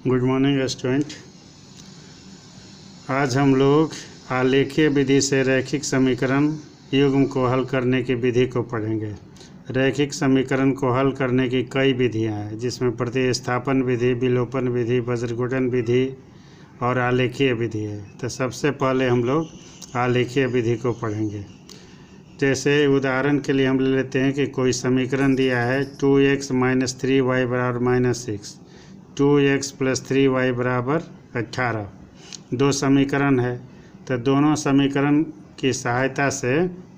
Good morning student. आज हम लोग आलेखीय विधि से रैखिक समीकरण युग्म को हल करने की विधि को पढ़ेंगे। रैखिक समीकरण को हल करने की कई विधियां हैं, जिसमें प्रतिस्थापन विधि, विलोपन विधि, वज्रगुणन विधि और आलेखीय विधि है। तो सबसे पहले हम लोग आलेखीय विधि को पढ़ेंगे। जैसे उदाहरण के लिए हम ले लेते हैं कि कोई समीकरण दिया है 2x - 3y = -6, 2x + 3y = 18। दो समीकरण है, तो दोनों समीकरण की सहायता से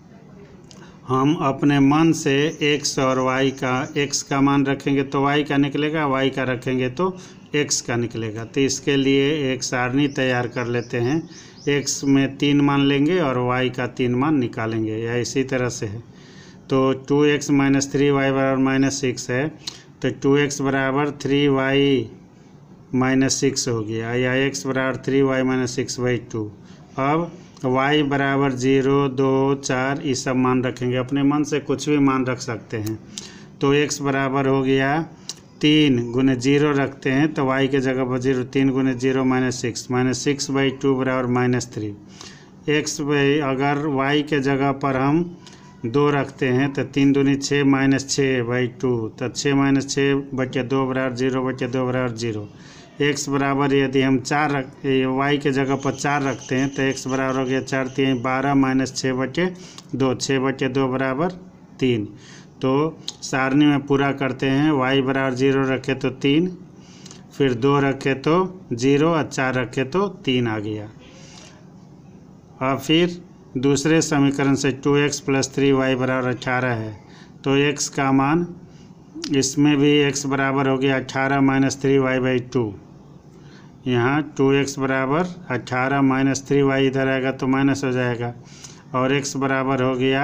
हम अपने मन से x और y का, x का मान रखेंगे तो y का निकलेगा, y का रखेंगे तो x का निकलेगा। तो इसके लिए एक सारणी तैयार कर लेते हैं। x में 3 मान लेंगे और y का 3 मान निकालेंगे, या इसी तरह से है। तो 2x - 3y = -6 है, तो 2x = 3y - 6 हो गया, या x = 3y - 6/2। अब y = 0, 2, 4 ये सब मान रखेंगे। अपने मन से कुछ भी मान रख सकते हैं। तो x बराबर हो गया 3 × 0 रखते हैं तो y के जगह पर 0, 3 × 0 -6, -6/2 = -3। x अगर y के जगह पर हम 2 रखते हैं तो 3 दूनी 6 -6/2, तो 6 - 6/2 = 0/2 = 0। x बराबर यदि हम 4 y के जगह पर 4 रखते हैं तो x बराबर हो गया 4 × 3 = 12 - 6/2, 6/2 = 3। तो सारणी में पूरा करते हैं। y बराबर 0 रखे तो 3, फिर 2 रखे तो 0 और 4 रखे तो 3 आ गया। और फिर दूसरे समीकरण से 2x + 3y = 18 है, तो x का मान, इसमें भी x बराबर हो गया 18 - 3y/2। यहाँ 2x बराबर 18 - 3y इधर आएगा तो माइनस हो जाएगा, और x बराबर हो गया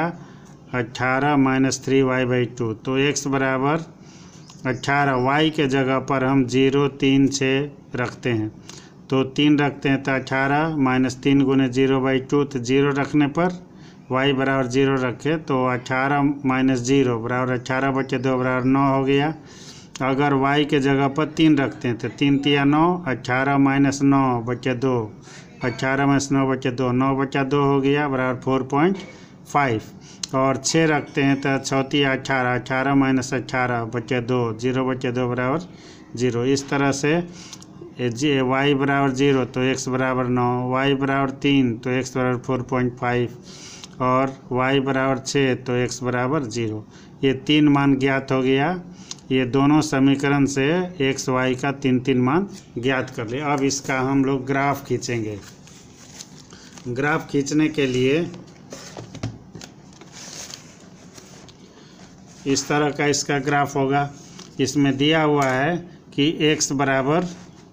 18 - 3y/2। तो x बराबर 18, y के जगह पर हम 0, 3, 6 रखते हैं, तो 3 रखते हैं तो 18 - 3 × 0/2, तो 0 रखने पर y बराबर 0 रखे तो 18 - 0 = 18/2 = 9 हो गया। अगर y के जगह पर 3 रखते हैं तो 3 × 3 = 9, 18 - 9/2, 18 - 9/2, 9/2 हो गया बराबर 4.5। और 6 रखते हैं तो 6 × 3 = 18, 18 - 18/2, 0/2 = 0। इस तरह से y बराबर 0 तो x बराबर 9, y बराबर 3 तो x बराबर 4.5, और y बराबर 6 तो x बराबर 0। ये 3 मान ज्ञात हो गया। ये दोनों समीकरण से x y का 3 मान ज्ञात कर ले। अब इसका हम लोग ग्राफ खींचेंगे। ग्राफ खींचने के लिए इस तरह का इसका ग्राफ होगा। इसमें दिया हुआ है कि x बराबर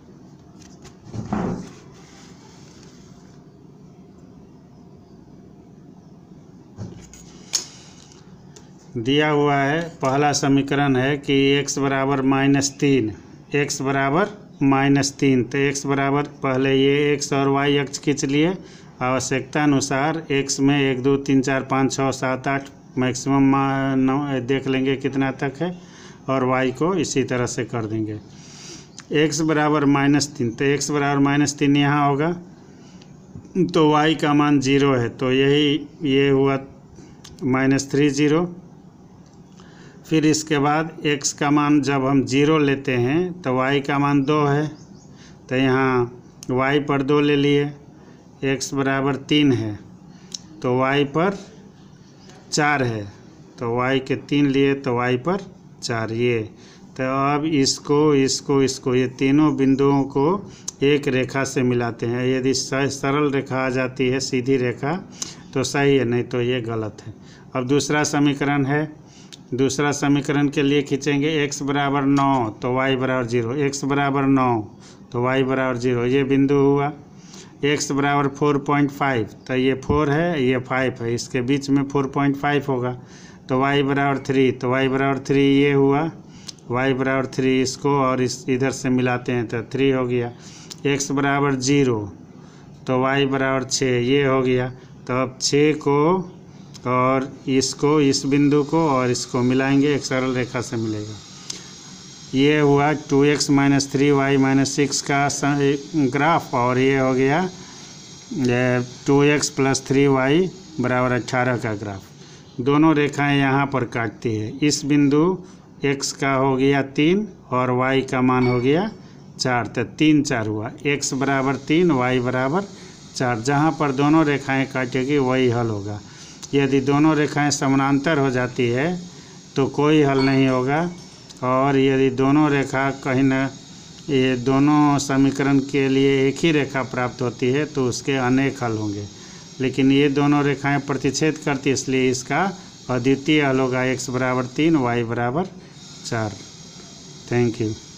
दिया हुआ है, पहला समीकरण है कि x बराबर -3, x बराबर -3। तो x बराबर, पहले ये x और y अक्ष खींच लिए। आवश्यकता अनुसार x में 1, 2, 3, 4, 5, 6, 7, 8 मैक्सिमम देख लेंगे कितना तक है, और y को इसी तरह से कर देंगे। x बराबर -3, तो x बराबर -3 यहाँ होगा, तो y का मान 0 है, तो ये हुआ -3, 0। फिर इसके बाद x का मान जब हम 0 लेते हैं तो y का मान 2 है, तो यहाँ y पर 2 ले लिए। x बराबर 3 है तो y पर 4 है, तो y के 3 लिए तो y पर 4। ये तो अब इसको ये तीनों बिंदुओं को एक रेखा से मिलाते हैं। यदि सरल रेखा आ जाती है, सीधी रेखा, तो सही है, नहीं तो ये गलत है। अब दूसरा समीकरण है। दूसरा समीकरण के लिए खींचेंगे x बराबर 9 तो y बराबर 0, x बराबर 9 तो y बराबर 0, ये बिंदु हुआ। x बराबर 4.5, तो ये 4 है, ये 5 है, इसके बीच में 4.5 होगा। तो y बराबर 3, तो y बराबर 3 ये हुआ, y बराबर 3, इसको और इस इधर से मिलाते हैं तो 3 हो गया। x बराबर 0 तो y बराबर 6 ये हो गया। तो अब 6 को और इसको, इस बिंदु को और इसको मिलाएंगे, एक सरल रेखा से मिलेगा। ये हुआ 2x माइनस 3y माइनस 6 का ग्राफ, और ये हो गया 2x प्लस 3y बराबर 18 का ग्राफ। दोनों रेखाएं यहाँ पर काटती है। इस बिंदु x का हो गया 3 और y का मान हो गया 4, तो 3 4 हुआ। x बराबर 3, y बराबर 4। जहाँ पर दोनों रेखाएं काटेगी वही हल होगा। यदि दोनों रेखाएं समानांतर हो जाती है तो कोई हल नहीं होगा, और यदि दोनों रेखा कहीं न ये दोनों समीकरण के लिए एक ही रेखा प्राप्त होती है तो उसके अनेक हल होंगे। लेकिन ये दोनों रेखाएं प्रतिच्छेद करती, इसलिए इसका अद्वितीय हल होगा x बराबर 3, y बराबर 4। Thank you.